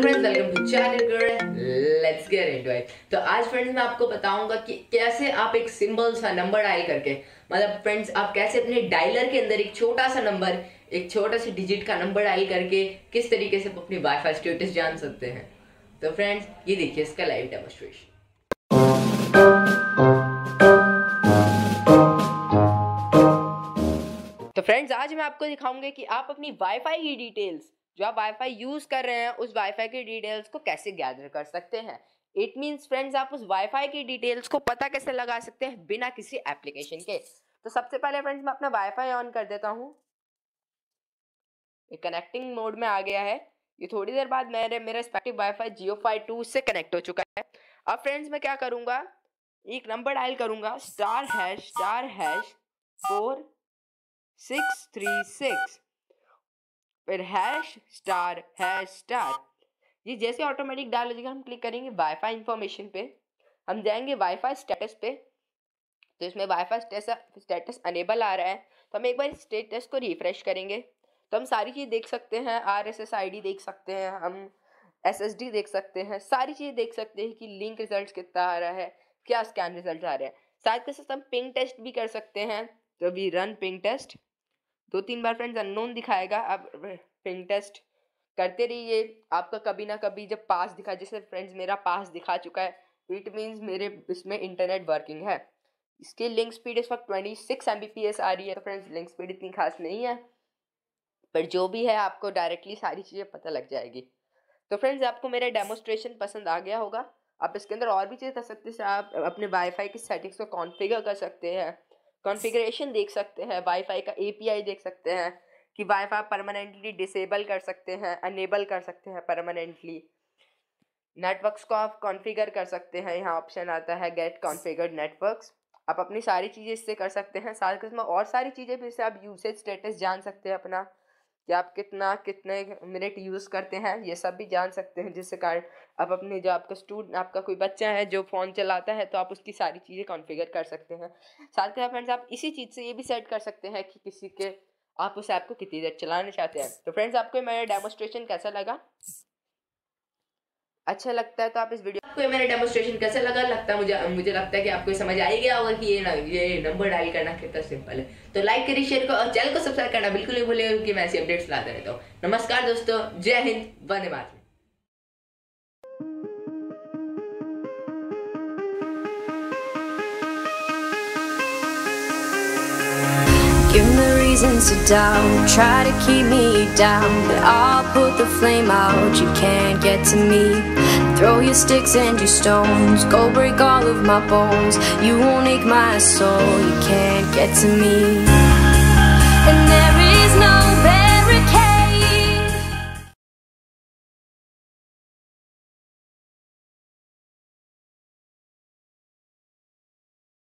Friends, welcome to channel let's get into it. तो आज friends मैं आपको बताऊंगा कि कैसे आप एक सिंपल सा नंबर डायल करके, मतलब फ्रेंड्स आप कैसे अपने डायलर के अंदर एक छोटा सा नंबर, एक छोटा सा डिजिट का नंबर डायल करके किस तरीके से अपनी वाईफाई स्टेटस जान सकते हैं। तो फ्रेंड्स ये देखिए इसका लाइव डेमोन्स्ट्रेशन। तो फ्रेंड्स आज मैं आपको दिखाऊंगा कि आप अपनी वाईफाई की डिटेल्स, जो आप वाईफाई यूज कर रहे हैं, उस वाईफाई की डिटेल्स को कैसे गैदर कर सकते हैं। इट मींस फ्रेंड्स आप उस वाईफाई की डिटेल्स को पता कैसे लगा सकते हैं बिना किसी एप्लीकेशन के। तो सबसे पहले फ्रेंड्स मैं अपना वाईफाई ऑन कर देता हूँ। ये कनेक्टिंग मोड में आ गया है। ये थोड़ी देर बाद मेरा रिस्पेक्टिव वाईफाई JioFi 2 से कनेक्ट हो चुका है। अब फ्रेंड्स मैं क्या करूँगा, एक नंबर डायल करूँगा *#4636 फिर #*#। ये जैसे ऑटोमेटिक डायल हो जाएगा, हम क्लिक करेंगे वाईफाई इंफॉर्मेशन पे, हम जाएंगे वाईफाई स्टेटस पे। तो इसमें वाईफाई स्टेटस अनेबल आ रहा है, तो हम एक बार स्टेटस को रिफ्रेश करेंगे तो हम सारी चीज़ देख सकते हैं। RSSID देख सकते हैं, हम SSD देख सकते हैं, सारी चीज़ देख सकते हैं कि लिंक रिजल्ट कितना आ रहा है, क्या स्कैन रिजल्ट आ रहा है। साथ के साथ हम पिंग टेस्ट भी कर सकते हैं। तो अभी रन पिंग टेस्ट 2-3 बार फ्रेंड्स अननोन दिखाएगा। अब पिंग टेस्ट करते रहिए, आपका कभी ना कभी जब पास दिखा, जैसे फ्रेंड्स मेरा पास दिखा चुका है, इट मीन्स मेरे इसमें इंटरनेट वर्किंग है। इसकी लिंक स्पीड इस वक्त 26 Mbps आ रही है। तो फ्रेंड्स लिंक स्पीड इतनी खास नहीं है, पर जो भी है आपको डायरेक्टली सारी चीज़ें पता लग जाएगी। तो फ्रेंड्स आपको मेरा डेमोन्स्ट्रेशन पसंद आ गया होगा। आप इसके अंदर और भी चीज़ें कर सकते हैं। आप अपने वाईफाई की सेटिंग्स को कॉन्फ़िगर कर सकते हैं, कॉन्फ़िगरेशन देख सकते हैं, वाईफाई का API देख सकते हैं कि वाईफाई परमानेंटली डिसेबल कर सकते हैं, अनेबल कर सकते हैं परमानेंटली। नेटवर्क्स को आप कॉन्फ़िगर कर सकते हैं, यहाँ ऑप्शन आता है गेट कॉन्फ़िगर्ड नेटवर्क्स। आप अपनी सारी चीज़ें इससे कर सकते हैं। साथ के इसमें और सारी चीज़ें भी, इससे आप यूसेज स्टेटस जान सकते हैं अपना, कि आप कितने मिनट यूज़ करते हैं, ये सब भी जान सकते हैं। जिससे कारण आप अपने जो आपका कोई बच्चा है जो फ़ोन चलाता है, तो आप उसकी सारी चीज़ें कॉन्फ़िगर कर सकते हैं। साथ के साथ फ्रेंड्स आप इसी चीज़ से ये भी सेट कर सकते हैं कि किसी के आप उस ऐप को कितनी देर चलाना चाहते हैं। तो फ्रेंड्स आपको मेरा डेमोन्स्ट्रेशन कैसा लगा? अच्छा लगता है तो आप इस वीडियो, आपको मेरा डेमोन्स्ट्रेशन कैसा लगा? मुझे लगता है कि आपको समझ आ ही गया होगा कि ये नंबर डायल करना कितना सिंपल है। तो लाइक करिए, शेयर करो और चैनल को सब्सक्राइब करना बिल्कुल नहीं भूलिएगा, क्योंकि मैं ऐसी अपडेट्स लाता रहता हूँ। नमस्कार दोस्तों, जय Hind, Vande Mataram. Give me reasons to doubt, try to keep me down, but I'll put the flame out, you can't get to me. Throw your sticks and your stones, go break all of my bones, you won't ache my soul, you can't get to me. And